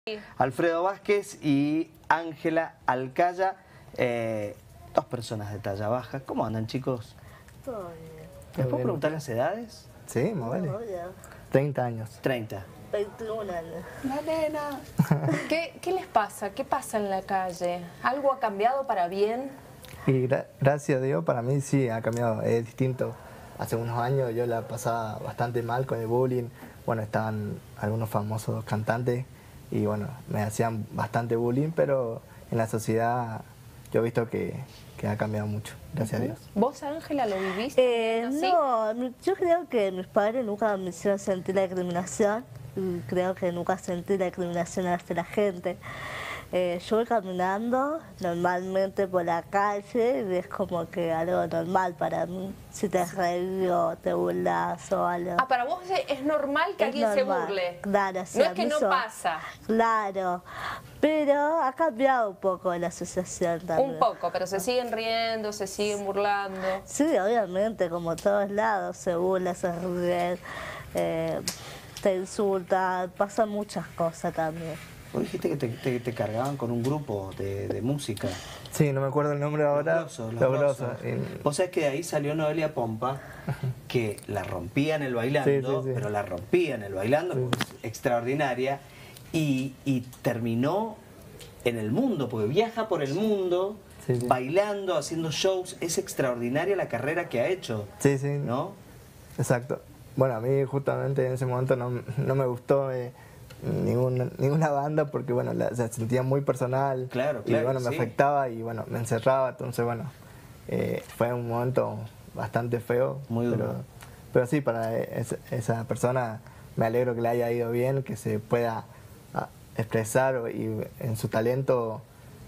Alfredo Vázquez y Ángela Alcaya, dos personas de talla baja. ¿Cómo andan, chicos? Todo bien. ¿Les puedo preguntar las edades? Sí, más vale. Obvio. 30 años. 30. 21 años. La nena. ¿Qué les pasa? ¿Qué pasa en la calle? ¿Algo ha cambiado para bien? Y gracias a Dios, para mí sí ha cambiado, es distinto. Hace unos años yo la pasaba bastante mal con el bullying. Bueno, estaban algunos famosos cantantes y bueno, me hacían bastante bullying, pero en la sociedad yo he visto que ha cambiado mucho, gracias a Dios. ¿Vos, Ángela, lo viviste? ¿Así? No, yo creo que mis padres nunca me hicieron sentir la discriminación. Y creo que nunca sentí la discriminación hacia la gente. Yo voy caminando normalmente por la calle y es como que algo normal para mí. Si te reís o te burlas o algo. Ah, para vos es normal que Es alguien normal, se burle. claro, sí, No a es que mí no eso- pasa. Claro, pero ha cambiado un poco la asociación también. Un poco, pero se siguen riendo, se siguen burlando. Sí, obviamente, como todos lados, se burla, se ríen, te insultan, pasan muchas cosas también. Vos dijiste que te cargaban con un grupo de música. Sí, no me acuerdo el nombre ahora. Los Los Grosos. Grosos. Vos sabés que de ahí salió Noelia Pompa, que la rompía en el bailando, Sí, sí. pero la rompía en el bailando, porque es extraordinaria, y terminó en el mundo, porque viaja por el mundo, Sí, sí. bailando, haciendo shows. Es extraordinaria la carrera que ha hecho, Sí, sí, ¿no? exacto. Bueno, a mí justamente en ese momento no me gustó ninguna banda porque bueno, se sentía muy personal. Claro, y claro, bueno, me sí. afectaba y bueno, me encerraba, entonces bueno, fue un momento bastante feo. Muy duro. Pero sí, para esa persona me alegro que le haya ido bien, que se pueda expresar y en su talento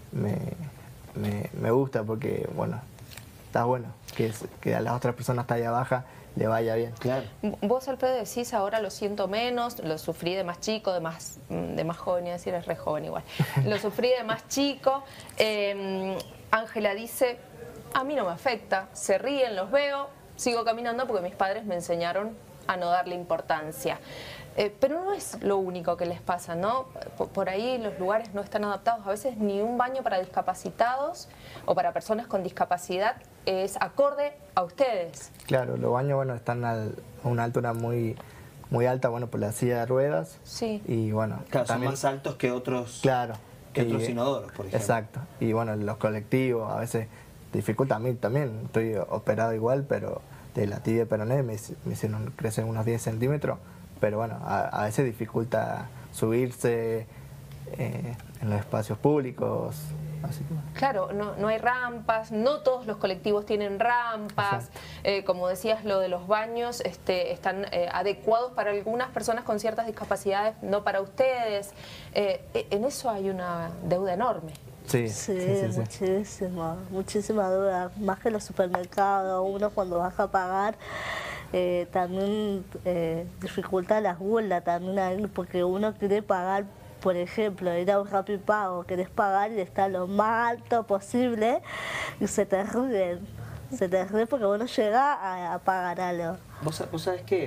me gusta porque bueno, está bueno que a las otras personas talla baja le vaya bien. Claro. Vos, Alfredo, decís ahora lo siento menos, lo sufrí de más chico, de más joven, iba a decir, eres re joven igual. Lo sufrí de más chico. Ángela dice, a mí no me afecta, se ríen, los veo, sigo caminando porque mis padres me enseñaron a no darle importancia. Pero no es lo único que les pasa, ¿no? Por ahí los lugares no están adaptados. A veces ni un baño para discapacitados o para personas con discapacidad es acorde a ustedes. Claro, los baños bueno, están a una altura muy alta, bueno, por la silla de ruedas. Sí. Y bueno, Claro, también, son más altos que otros, claro, que otros y, inodoros, por ejemplo. Exacto. Y bueno, los colectivos a veces dificulta a mí también. Estoy operado igual, pero de la tibia peroné me hicieron crecer unos 10 centímetros. Pero bueno, a veces dificulta subirse en los espacios públicos. Así que bueno. Claro, no hay rampas, no todos los colectivos tienen rampas, como decías, lo de los baños están adecuados para algunas personas con ciertas discapacidades, no para ustedes. En eso hay una deuda enorme. Sí, Sí, muchísima duda, más que los supermercados, uno cuando vas a pagar también dificulta las burlas también ahí, porque uno quiere pagar, por ejemplo, ir a un Rappi Pago, querés pagar y está lo más alto posible y se te ríen porque uno llega a pagar algo. Vos sabés que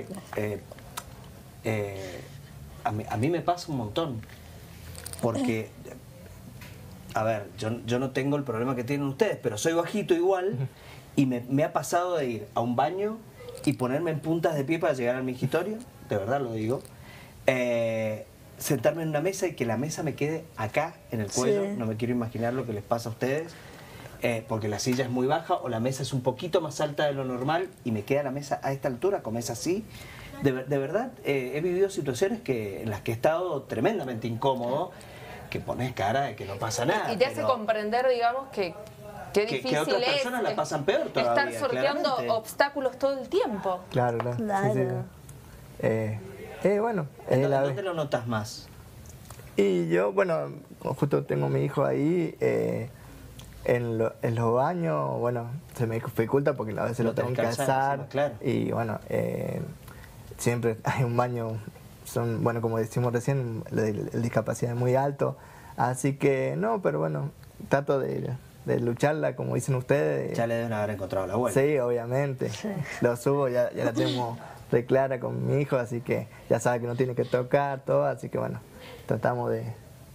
a mí me pasa un montón, porque, a ver, yo no tengo el problema que tienen ustedes, pero soy bajito igual y me ha pasado de ir a un baño y ponerme en puntas de pie para llegar al mingitorio, de verdad lo digo, sentarme en una mesa y que la mesa me quede acá en el cuello, Sí. no me quiero imaginar lo que les pasa a ustedes, porque la silla es muy baja o la mesa es un poquito más alta de lo normal y me queda la mesa a esta altura, como es así. De verdad, he vivido situaciones en las que he estado tremendamente incómodo, que pones cara de que no pasa nada. Y te hace pero comprender, digamos, que qué difícil que otras es personas la pasan peor todavía, estar sorteando claramente. obstáculos todo el tiempo. Claro. Claro. Sí, sí. Bueno, ¿Dónde lo notas más? y yo, bueno, justo tengo mi hijo ahí, en los baños, bueno, se me dificulta porque a veces lo tengo que alzar. Claro. Y bueno, siempre hay un baño, bueno, como decimos recién, el discapacidad es muy alto. Así que no, pero bueno, trato de lucharla, como dicen ustedes. Ya le deben haber encontrado la vuelta. Sí, obviamente. Sí. Lo subo, ya la tengo re clara con mi hijo, así que ya sabe que no tiene que tocar todo, así que bueno, tratamos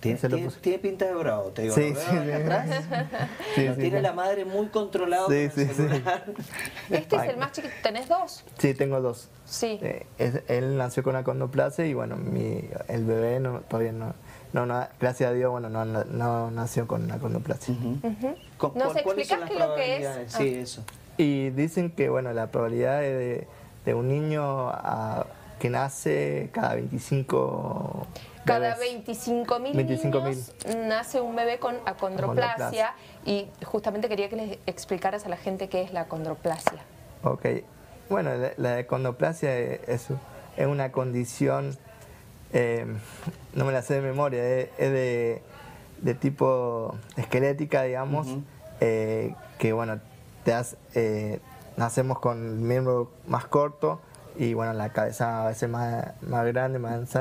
Tiene pinta de bravo, te digo. Sí, ¿Lo veo sí, acá sí. atrás? Sí, Lo sí, tiene sí. la madre muy controlado Sí, con el sí, sí. celular. Este es el más chiquito. ¿Tenés dos? Sí, tengo dos. Sí. Él nació con achondroplasia y bueno, el bebé todavía no, gracias a Dios, bueno, no nació con achondroplasia. ¿Nos ¿Cuáles son explicás las qué es lo que es? probabilidades? Sí, eso. Y dicen que bueno, la probabilidad de un niño que nace cada 25 Cada bebés. 25.000 25.000 niños nace un bebé con acondroplasia y justamente quería que les explicaras a la gente qué es la acondroplasia. Ok, bueno, la achondroplasia es una condición, no me la sé de memoria, es de tipo esquelética, digamos, que bueno, nacemos con el miembro más corto y bueno, la cabeza a veces más grande, más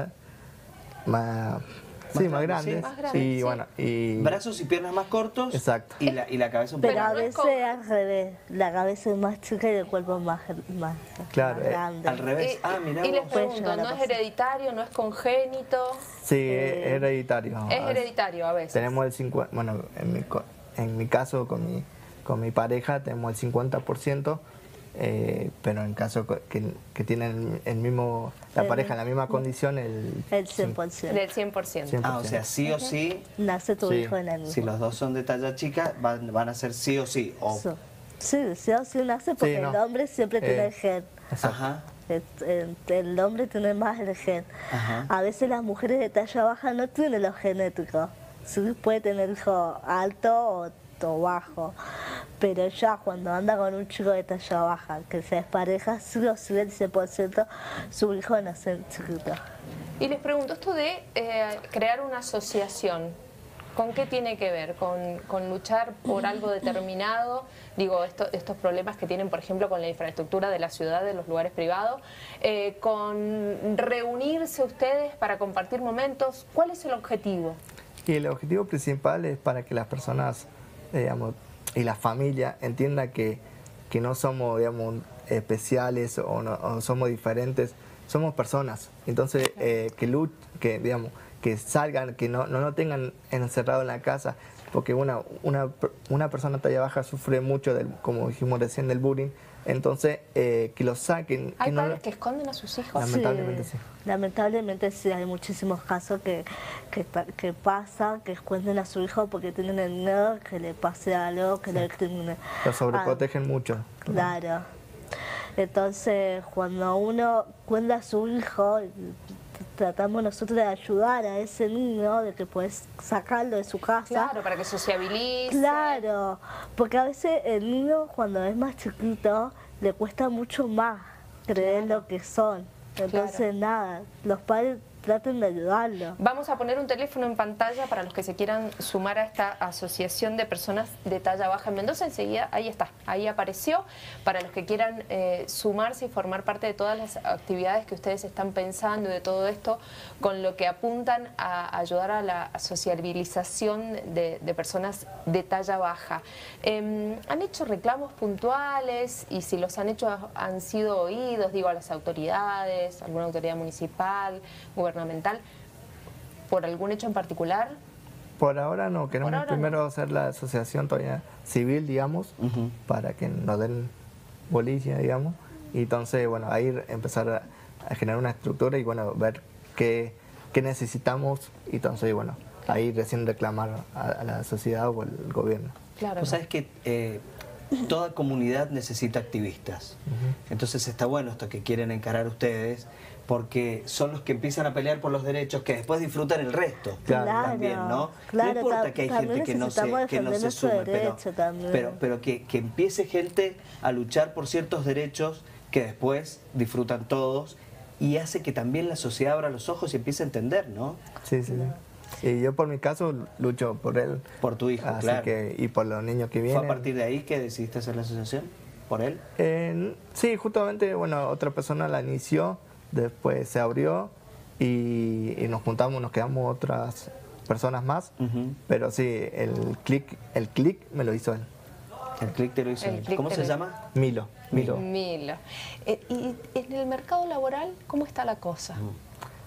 grande. sí, más grande, Y sí. bueno, y Brazos y piernas más cortos. Exacto. Y la cabeza un poco Pero a no es veces como- al revés, la cabeza es más chica y el cuerpo más Claro, grande. al revés. Mirá Y les vos. Puede pregunto, llegar a ¿no es pasar. hereditario, no es congénito? sí, es hereditario. Es A veces. hereditario a veces. Tenemos el 50%, bueno, en mi caso con mi pareja tenemos el 50%, pero en caso que tienen el mismo, la pareja en la misma condición, el El 100%. Del 100%. 100%. O sea, sí o sí, Nace tu Sí. hijo en el mismo. si los dos son de talla chica, van a ser sí o sí. O, Sí, sí o sí nace porque Sí, no. el hombre siempre tiene el gen. ajá. El hombre tiene más el gen. Ajá. A veces las mujeres de talla baja no tienen los genéticos. Sí puede tener hijo alto o bajo. Pero ya cuando anda con un chico de talla baja que se despareja, sí o sí el 100% su hijo nace chiquito. Y les pregunto, esto de crear una asociación, ¿con qué tiene que ver? ¿Con luchar por algo determinado? Digo, estos problemas que tienen, por ejemplo, con la infraestructura de la ciudad, de los lugares privados, con reunirse ustedes para compartir momentos. ¿Cuál es el objetivo? Y el objetivo principal es para que las personas, digamos, y la familia entiendan que no somos, digamos, especiales o somos diferentes, somos personas. Entonces, digamos, que salgan, que no tengan encerrado en la casa, porque una persona talla baja sufre mucho, como dijimos recién, del bullying. Entonces, que lo saquen. ¿Hay que no padres lo- que esconden a sus hijos? Lamentablemente sí. Lamentablemente sí, hay muchísimos casos que pasa, que esconden a su hijo porque tienen el miedo que le pase algo, que le crimine. Lo sobreprotegen mucho. Claro. Entonces, cuando uno cuida a su hijo, tratamos nosotros de ayudar a ese niño, de que puedes sacarlo de su casa. Claro, para que sociabilice. Claro, porque a veces el niño cuando es más chiquito le cuesta mucho más creer lo que son. Entonces nada, los padres traten de ayudarlo. Vamos a poner un teléfono en pantalla para los que se quieran sumar a esta asociación de personas de talla baja en Mendoza. Enseguida, ahí está, ahí apareció. Para los que quieran sumarse y formar parte de todas las actividades que ustedes están pensando y de todo esto, con lo que apuntan a ayudar a la sociabilización de personas de talla baja. ¿Han hecho reclamos puntuales? Y si los han hecho, ¿han sido oídos, digo, a las autoridades, alguna autoridad municipal, gubernamental, por algún hecho en particular? Por ahora no, queremos Por ahora primero hacer la asociación todavía civil, digamos, para que nos den bolilla, digamos, y entonces, bueno, ahí empezar a generar una estructura y, bueno, ver qué necesitamos, y entonces, bueno, ahí recién reclamar a la sociedad o al gobierno. Claro. Vos sabés que toda comunidad necesita activistas. Entonces está bueno esto que quieren encarar ustedes, porque son los que empiezan a pelear por los derechos que después disfrutan el resto. Claro. También, ¿no? Claro, no importa que hay también gente que no necesitamos se defender nuestro sume, derecho también. pero que empiece gente a luchar por ciertos derechos que después disfrutan todos, y hace que también la sociedad abra los ojos y empiece a entender, ¿no? Sí, sí, sí. Y yo por mi caso lucho por él. Por tu hijo, Así claro. y por los niños que vienen. ¿Fue a partir de ahí que decidiste hacer la asociación? ¿Por él? Sí, justamente, bueno, otra persona la inició, después se abrió y nos juntamos, nos quedamos otras personas más, pero sí, el click me lo hizo él. El clic te lo hizo El él. clic ¿Cómo te se lo- llama? Milo. Milo. ¿Y en el mercado laboral cómo está la cosa?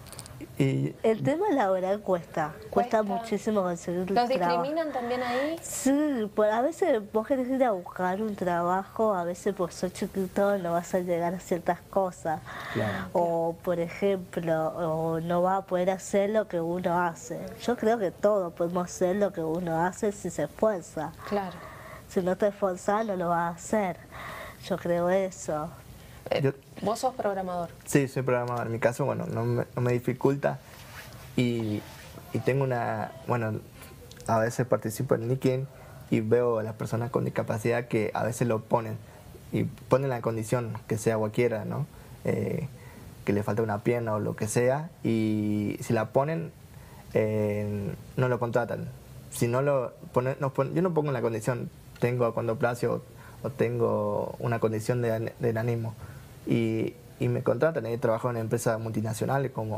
Y El tema laboral cuesta Cuesta. muchísimo conseguir ¿Los trabajo. discriminan también ahí? Sí, a veces vos querés ir a buscar un trabajo, a veces por ser chiquito no vas a llegar a ciertas cosas. Claro. O, por ejemplo, o no vas a poder hacer lo que uno hace. Yo creo que todos podemos hacer lo que uno hace si se esfuerza. Claro. Si no te esforzás, no lo vas a hacer. Yo creo eso. yo, Vos sos programador. sí, soy programador. En mi caso, bueno, no me dificulta. Y tengo una, bueno, a veces participo en LinkedIn y veo a las personas con discapacidad que a veces lo ponen. Y ponen la condición que sea cualquiera, ¿no? Que le falta una pierna o lo que sea. Y si la ponen, no lo contratan. Si no lo ponen, yo no pongo la condición, tengo acondroplasia o tengo una condición de enanismo. Y me contratan. He trabajado en empresas multinacionales como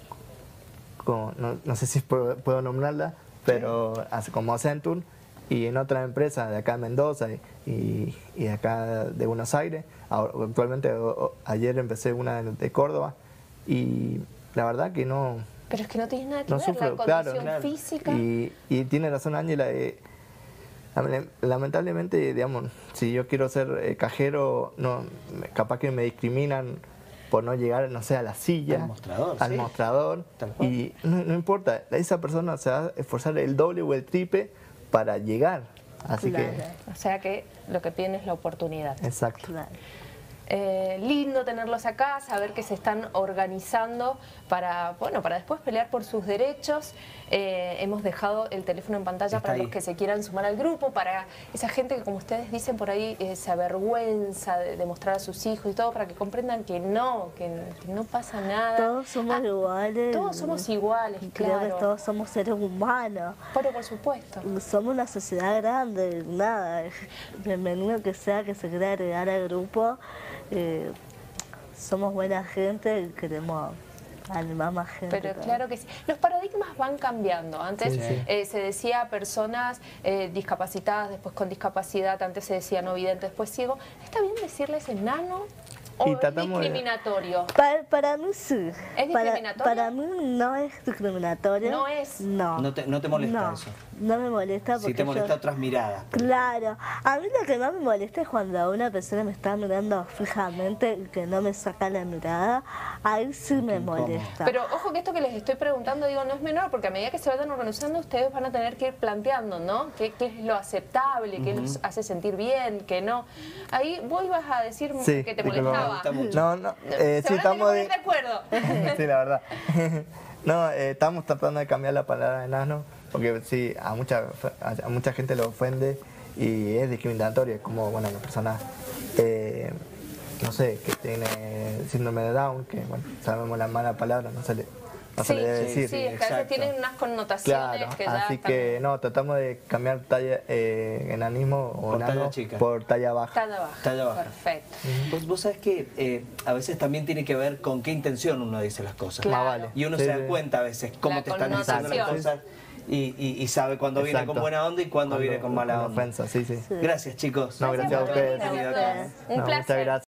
no sé si puedo nombrarla, pero como Accenture, y en otras empresas de acá en Mendoza y de acá de Buenos Aires. Actualmente, ayer empecé una de Córdoba y la verdad que no... Pero es que no tienes nada que No ver, sufro, la claro. condición física. Y tiene razón Ángela, lamentablemente, digamos, si yo quiero ser cajero, no, capaz que me discriminan por no llegar, no sé, a la silla, Al mostrador, sí. Tal cual. Y no importa, esa persona se va a esforzar el doble o el triple para llegar. Así Claro. O sea que lo que piden es la oportunidad. que, exacto. Claro. Lindo tenerlos acá, saber que se están organizando para, bueno, para después pelear por sus derechos. Hemos dejado el teléfono en pantalla Está para ahí. los que se quieran sumar al grupo, para esa gente que, como ustedes dicen por ahí, se avergüenza de mostrar a sus hijos y todo, para que comprendan que no pasa nada. Todos somos iguales. Todos somos iguales, Creo que claro. todos somos seres humanos. Pero por supuesto. Somos una sociedad grande, nada. Bienvenido que sea que se quiera agregar al grupo. Somos buena gente y queremos animar más gente. Pero también. claro que sí. Los paradigmas van cambiando. Antes se decía personas discapacitadas, después con discapacidad, antes se decía no vidente, después ciego. ¿Está bien decirles enano o Y es tratamos de- discriminatorio? Para mí sí. ¿Es discriminatorio? Para mí no es discriminatorio. No es. No. No te molesta No, eso. no me molesta porque Si te molesta yo- otras miradas. Claro, a mí lo que más me molesta es cuando una persona me está mirando fijamente y que no me saca la mirada, ahí sí me incómodo. molesta. Pero ojo que esto que les estoy preguntando, digo, no es menor, porque a medida que se vayan organizando, ustedes van a tener que ir planteando, ¿no? ¿Qué es lo aceptable? ¿Qué los hace sentir bien? ¿Qué no? Ahí vos ibas a decir Sí, que te de que lo- molestaba. Me gusta mucho. No, Se sí, van a tener que estamos poner de acuerdo. sí, la verdad. No, estamos tratando de cambiar la palabra enano porque sí, a mucha gente lo ofende y es discriminatorio. Es como, bueno, la persona, no sé, que tiene síndrome de Down, que, bueno, sabemos la mala palabra, no se le debe decir. Sí, es que a veces exacto. tienen unas connotaciones Claro, que ya así están- que no, tratamos de cambiar talla, enanismo o Por talla enano chica. por talla baja. Talla baja. Talla baja. Perfecto. Vos sabés que a veces también tiene que ver con qué intención uno dice las cosas. Claro. Más vale. Y uno Sí, se da sí. cuenta a veces cómo La te están diciendo las connotación. cosas y sabe cuándo viene Exacto. con buena onda y cuándo viene con mala onda. ofensa, sí, sí. Gracias, chicos. No, gracias a por ustedes. venir, Venir a acá. todos. Un No, placer. muchas gracias.